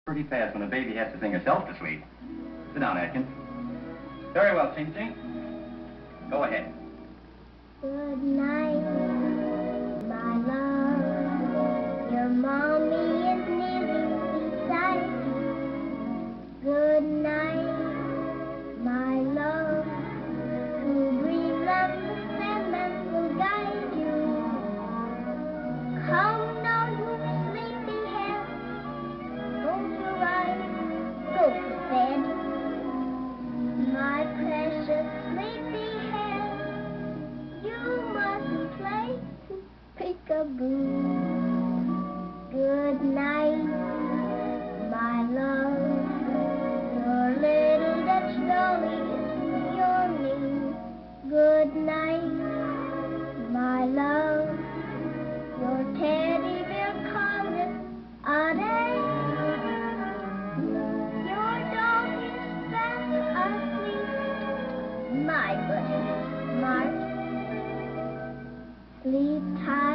Pretty fast when a baby has to sing herself to sleep. Sit down, Atkins. Very well, Ting Ting. Go ahead. Good night, my love. Your mommy is kneeling beside you. Good night, my love. To breathe on the sand will guide you. Come now, you sleepy head. Close your eyes, go to bed. My precious sleepy head. You mustn't play peek-a-boo. Good night, my love. Your little Dutch dolly is yawning. Good night, my love. Your teddy bear calls it a day. Your dog is fast asleep. My, but he's smart. Sleep tight.